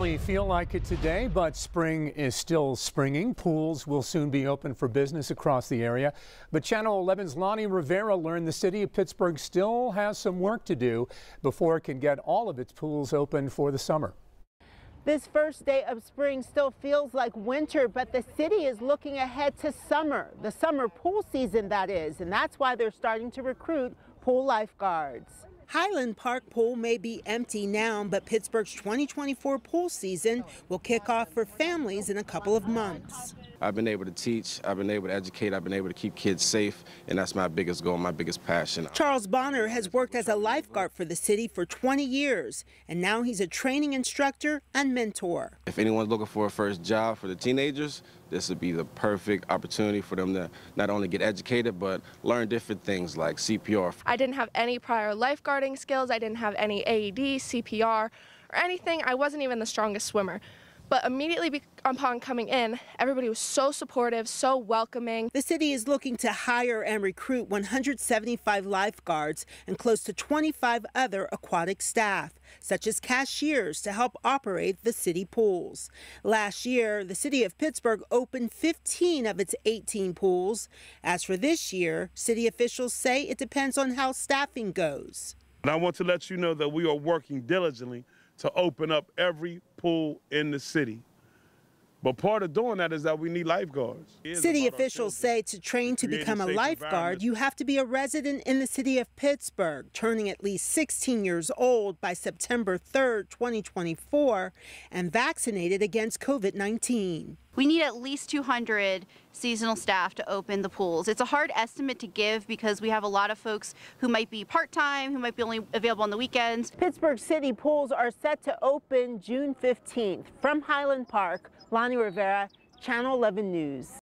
Hardly feel like it today, but spring is still springing. Pools will soon be open for business across the area. But Channel 11's Lonnie Rivera learned the city of Pittsburgh still has some work to do before it can get all of its pools open for the summer. This first day of spring still feels like winter, but the city is looking ahead to summer, the summer pool season that is, and that's why they're starting to recruit pool lifeguards. Highland Park Pool may be empty now, but Pittsburgh's 2024 pool season will kick off for families in a couple of months. I've been able to teach, I've been able to educate, I've been able to keep kids safe, and that's my biggest goal, my biggest passion. Charles Bonner has worked as a lifeguard for the city for 20 years, and now he's a training instructor and mentor. If anyone's looking for a first job for the teenagers, this would be the perfect opportunity for them to not only get educated, but learn different things like CPR. I didn't have any prior lifeguarding skills. I didn't have any AED, CPR, or anything. I wasn't even the strongest swimmer. But immediately upon coming in, everybody was so supportive, so welcoming. The city is looking to hire and recruit 175 lifeguards and close to 25 other aquatic staff, such as cashiers, to help operate the city pools. Last year, the city of Pittsburgh opened 15 of its 18 pools. As for this year, city officials say it depends on how staffing goes. And I want to let you know that we are working diligently to open up every pool in the city. But part of doing that is that we need lifeguards. City officials say to train to become a lifeguard, you have to be a resident in the city of Pittsburgh, turning at least 16 years old by September 3rd, 2024, and vaccinated against COVID-19. We need at least 200 seasonal staff to open the pools. It's a hard estimate to give because we have a lot of folks who might be part-time, who might be only available on the weekends. Pittsburgh City pools are set to open June 15th. From Highland Park, Lonnie Rivera, Channel 11 News.